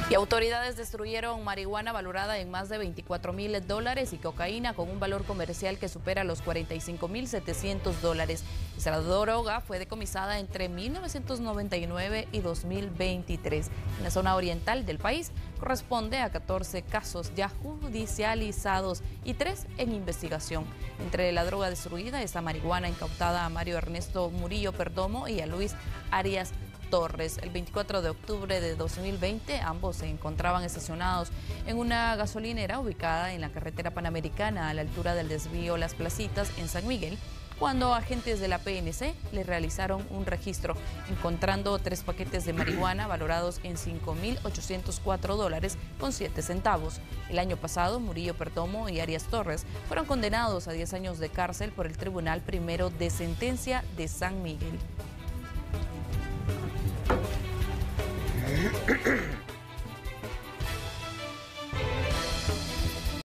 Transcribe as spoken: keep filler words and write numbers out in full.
Y autoridades destruyeron marihuana valorada en más de veinticuatro mil dólares y cocaína con un valor comercial que supera los cuarenta y cinco mil setecientos dólares. Esa droga fue decomisada entre mil novecientos noventa y nueve y dos mil veintitrés. En la zona oriental del país corresponde a catorce casos ya judicializados y tres en investigación. Entre la droga destruida está marihuana incautada a Mario Ernesto Murillo Perdomo y a Luis Arias Torres. El veinticuatro de octubre de dos mil veinte, ambos se encontraban estacionados en una gasolinera ubicada en la carretera panamericana a la altura del desvío Las Placitas en San Miguel, cuando agentes de la P N C les realizaron un registro, encontrando tres paquetes de marihuana valorados en cinco mil ochocientos cuatro dólares con siete centavos. El año pasado, Murillo Perdomo y Arias Torres fueron condenados a diez años de cárcel por el Tribunal Primero de Sentencia de San Miguel.